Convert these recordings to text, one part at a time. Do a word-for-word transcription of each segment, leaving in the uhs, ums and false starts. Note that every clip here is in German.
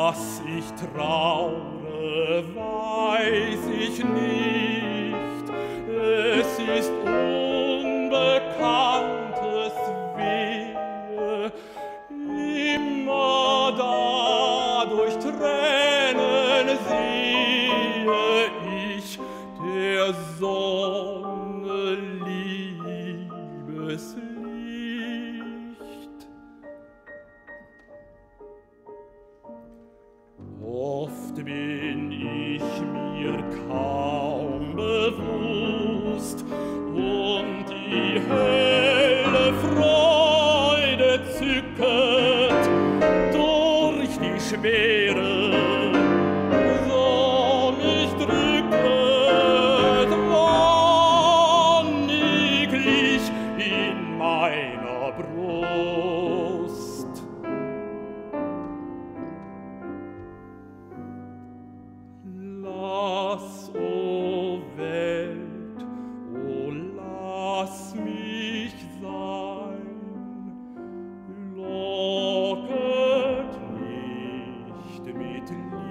Dass ich traure, weiß ich nicht. Es ist unbekanntes Wehe. Immer da durch Tränen sehe ich der Sonne Liebeslicht. Oft bin ich mir kaum bewusst und die helle Freude zücket durch die Schwere, so mich drücket, wonniglich in meiner Brust. Lass, o Welt, o lass mich sein, locket nicht mit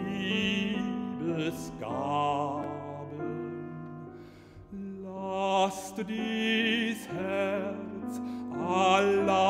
Liebesgaben, lasst dies Herz allein